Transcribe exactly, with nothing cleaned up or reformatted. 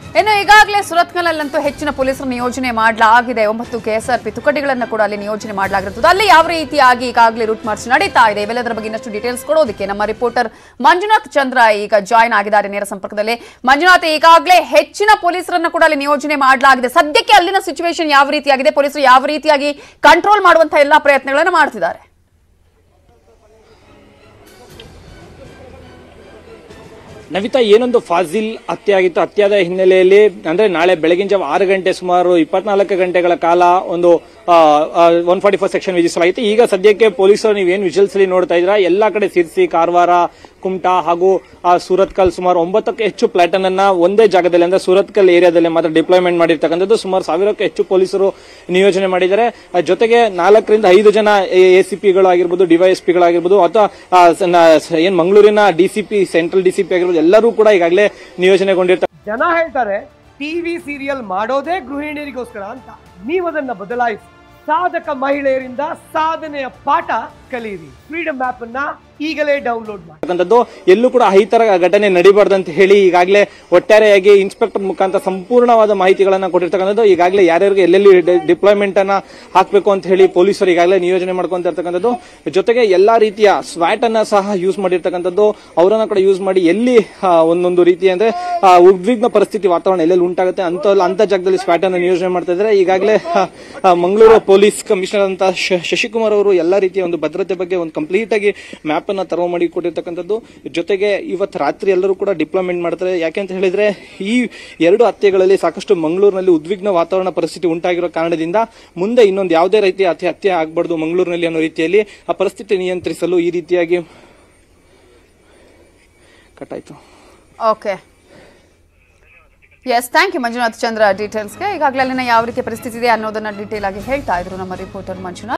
ಇನ್ನು ಈಗಾಗಲೇ ಸುರತ್ಕಲ್ನಲ್ಲಂತೂ ಹೆಚ್ಚಿನ ಪೊಲೀಸರು ನಿಯೋಜನೆ ಮಾಡಲಾಗಿದೆ. ಒಂಬತ್ತು ಕೆಎಸ್ಆರ್ಪಿ ತುಕಡಿಗಳನ್ನು ಕೂಡ ಅಲ್ಲಿ ನಿಯೋಜನೆ ಮಾಡಲಾಗಿರುತ್ತದೆ. ಅಲ್ಲಿ ಯಾವ ರೀತಿಯಾಗಿ ಈಗಾಗಲೇ ರೂಟ್ ಮಾರ್ಚ್ ನಡೀತಾ ಇದೆ ಇವೆಲ್ಲದರ ಬಗ್ಗೆ ಇನ್ನಷ್ಟು ಡೀಟೇಲ್ಸ್ ಕೊಡೋದಕ್ಕೆ ನಮ್ಮ ರಿಪೋರ್ಟರ್ ಮಂಜುನಾಥ್ ಚಂದ್ರ ಈಗ ಜಾಯ್ನ್ ಆಗಿದ್ದಾರೆ ನೇರ ಸಂಪರ್ಕದಲ್ಲಿ. ಮಂಜುನಾಥ್, ಈಗಾಗಲೇ ಹೆಚ್ಚಿನ ಪೊಲೀಸರನ್ನ ಕೂಡ ಅಲ್ಲಿ ನಿಯೋಜನೆ ಮಾಡಲಾಗಿದೆ. ಸದ್ಯಕ್ಕೆ ಅಲ್ಲಿನ ಸಿಚುವೇಶನ್ ಯಾವ ರೀತಿಯಾಗಿದೆ, ಪೊಲೀಸರು ಯಾವ ರೀತಿಯಾಗಿ ಕಂಟ್ರೋಲ್ ಮಾಡುವಂತಹ ಎಲ್ಲಾ ಪ್ರಯತ್ನಗಳನ್ನು ಮಾಡ್ತಿದ್ದಾರೆ? ನವಿತಾ, ಏನೊಂದು ಫಾಜಿಲ್ ಹತ್ಯೆ ಆಗಿತ್ತು. ಹತ್ಯೆಯಾದ ಹಿನ್ನೆಲೆಯಲ್ಲಿ ಅಂದ್ರೆ ನಾಳೆ ಬೆಳಗಿನ ಜಾವ ಆರು ಗಂಟೆ ಸುಮಾರು ಇಪ್ಪತ್ನಾಲ್ಕು ಗಂಟೆಗಳ ಕಾಲ ಒಂದು ಒನ್ ಫಾರ್ಟಿ ಫೋರ್ ಸೆಕ್ಷನ್ ವಿಧಿಸಲಾಗಿತ್ತು. ಈಗ ಸದ್ಯಕ್ಕೆ ಪೊಲೀಸರು ನೀವೇನು ವಿಜುವಲ್ಸ್ ಅಲ್ಲಿ ನೋಡ್ತಾ ಇದ್ದೀರಾ, ಎಲ್ಲಾ ಕಡೆ ಸಿರ್ಸಿ, ಕಾರವಾರ, ಕುಮಟಾ ಹಾಗೂ ಸೂರತ್ಕಲ್ ಸುಮಾರು ಒಂಬತ್ತಕ್ಕೆ ಹೆಚ್ಚು ಪ್ಲಾಟನ್ ಅನ್ನ ಒಂದೇ ಜಾಗದಲ್ಲಿ ಅಂದ್ರೆ ಸೂರತ್ಕಲ್ ಏರಿಯಾದಲ್ಲಿ ಮಾತ್ರ ಡಿಪ್ಲಾಯ್ಮೆಂಟ್ ಮಾಡಿರ್ತಕ್ಕಂಥದ್ದು. ಸುಮಾರು ಸಾವಿರಕ್ಕೆ ಹೆಚ್ಚು ಪೊಲೀಸರು ನಿಯೋಜನೆ ಮಾಡಿದ್ದಾರೆ. ಜೊತೆಗೆ ನಾಲ್ಕರಿಂದ ಐದು ಜನ ಎಸಿಪಿಗಳು ಆಗಿರ್ಬೋದು, ಡಿವೈಎಸ್ಪಿಗಳಾಗಿರ್ಬೋದು ಅಥವಾ ಏನ್ ಮಂಗಳೂರಿನ ಡಿಸಿಪಿ, ಸೆಂಟ್ರಲ್ ಡಿಸಿಪಿ ಆಗಿರ್ಬೋದು, ಎಲ್ಲರೂ ಕೂಡ ಈಗಾಗಲೇ ನಿಯೋಜನೆಗೊಂಡಿರ್ತಾರೆ. ಜನ ಹೇಳ್ತಾರೆ ಟಿವಿ ಸೀರಿಯಲ್ ಮಾಡೋದೇ ಗೃಹಿಣಿಯರಿಗೋಸ್ಕರ ಅಂತ. ನೀವದನ್ನ ಬದಲಾಯಿಸಿ ಸಾಧಕ ಮಹಿಳೆಯರಿಂದ ಸಾಧನೆಯ ಪಾಠ ಕಲಿಯಿರಿ. ಫ್ರೀಡಮ್ ಆಪ್ ಅನ್ನ ಈಗಲೇ ಡೌನ್ಲೋಡ್ ಮಾಡಿ. ಎಲ್ಲೂ ಕೂಡ ಈ ತರ ಘಟನೆ ನಡೀಬಾರ್ದು ಅಂತ ಹೇಳಿ ಈಗಾಗಲೇ ಒಟ್ಟಾರೆಯಾಗಿ ಇನ್ಸ್ಪೆಕ್ಟರ್ ಮುಖಾಂತರ ಸಂಪೂರ್ಣವಾದ ಮಾಹಿತಿಗಳನ್ನ ಕೊಟ್ಟಿರ್ತಕ್ಕಂಥದ್ದು. ಈಗಾಗಲೇ ಯಾರ್ಯಾರಿಗೆ ಎಲ್ಲೆಲ್ಲಿ ಡಿಪ್ಲಾಯ್ಮೆಂಟ್ ಅನ್ನ ಹಾಕಬೇಕು ಅಂತ ಹೇಳಿ ಪೊಲೀಸರು ಈಗಾಗಲೇ ನಿಯೋಜನೆ ಮಾಡ್ಕೊಂತ ಇರ್ತಕ್ಕಂಥದ್ದು. ಜೊತೆಗೆ ಎಲ್ಲಾ ರೀತಿಯ ಸ್ವಾಟ್ ಅನ್ನ ಸಹ ಯೂಸ್ ಮಾಡಿರ್ತಕ್ಕಂಥದ್ದು. ಅವರನ್ನ ಕೂಡ ಯೂಸ್ ಮಾಡಿ ಎಲ್ಲಿ ಒಂದೊಂದು ರೀತಿ ಅಂದ್ರೆ ಉದ್ವಿಗ್ನ ಪರಿಸ್ಥಿತಿ ವಾತಾವರಣ ಎಲ್ಲೆಲ್ಲಿ ಉಂಟಾಗುತ್ತೆ ಅಂತ ಅಂತ ಜಾಗದಲ್ಲಿ ಸ್ವಾಟ್ ಅನ್ನ ನಿಯೋಜನೆ ಮಾಡ್ತಾ ಇದ್ದಾರೆ. ಈಗಾಗಲೇ ಮಂಗಳೂರು ಪೊಲೀಸ್ ಕಮಿಷನರ್ ಅಂತ ಶಶಿಕುಮಾರ್ ಅವರು ಎಲ್ಲಾ ರೀತಿಯ ಒಂದು ಭದ್ರತೆ ಬಗ್ಗೆ ಒಂದು ಕಂಪ್ಲೀಟ್ ಆಗಿ ಮ್ಯಾಪ್ ಅನ್ನ ತರೋ ಮಾಡಿ ಕೊಟ್ಟಿರ್ತಕ್ಕಂಥದ್ದು. ಜೊತೆಗೆ ಇವತ್ತು ರಾತ್ರಿ ಎಲ್ಲರೂ ಕೂಡ ಡಿಪ್ಲಾಯ್ಮೆಂಟ್ ಮಾಡ್ತಾರೆ. ಯಾಕೆ ಅಂತ ಹೇಳಿದ್ರೆ ಈ ಎರಡು ಹತ್ಯೆಗಳಲ್ಲಿ ಸಾಕಷ್ಟು ಮಂಗಳೂರಿನಲ್ಲಿ ಉದ್ವಿಗ್ನ ವಾತಾವರಣ ಪರಿಸ್ಥಿತಿ ಉಂಟಾಗಿರೋ ಕಾರಣದಿಂದ ಮುಂದೆ ಇನ್ನೊಂದು ಯಾವುದೇ ರೀತಿಯ ಅತಿ ಹತ್ಯೆ ಆಗಬಾರ್ದು ಮಂಗಳೂರಿನಲ್ಲಿ ಅನ್ನೋ ರೀತಿಯಲ್ಲಿ ಆ ಪರಿಸ್ಥಿತಿ ನಿಯಂತ್ರಿಸಲು ಈ ರೀತಿಯಾಗಿ ಕಟ್ಟಾಯ್ತು. Okay, yes, thank you Manjunath Chandra ಡೀಟೇಲ್ಸ್ಗೆ. ಈಗಾಗಲೇ ಅಲ್ಲಿನ ಯಾವ ರೀತಿ ಪರಿಸ್ಥಿತಿ ಇದೆ ಅನ್ನೋದನ್ನ ಡೀಟೇಲ್ ಆಗಿ ಹೇಳ್ತಾ ಇದ್ರು ನಮ್ಮ ರಿಪೋರ್ಟರ್ ಮಂಜುನಾಥ್.